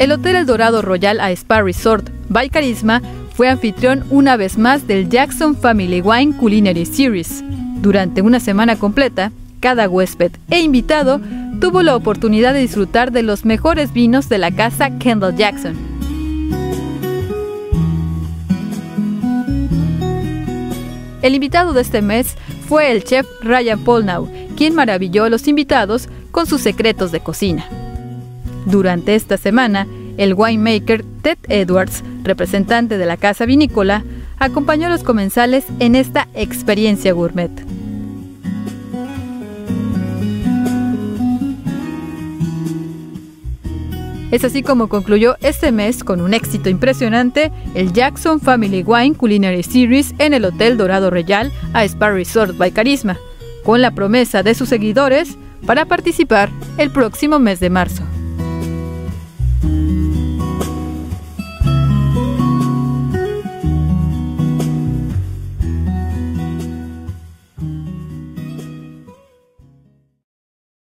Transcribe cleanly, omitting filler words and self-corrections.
El Hotel El Dorado Royal a Spa Resort by Carisma fue anfitrión una vez más del Jackson Family Wine Culinary Series. Durante una semana completa, cada huésped e invitado tuvo la oportunidad de disfrutar de los mejores vinos de la casa Kendall Jackson. El invitado de este mes fue el chef Ryan Polnaugh, quien maravilló a los invitados con sus secretos de cocina. Durante esta semana, el winemaker Ted Edwards, representante de la casa vinícola, acompañó a los comensales en esta experiencia gourmet. Es así como concluyó este mes con un éxito impresionante el Jackson Family Wine Culinary Series en el Hotel Dorado Royal a Spa Resort by Carisma, con la promesa de sus seguidores para participar el próximo mes de marzo.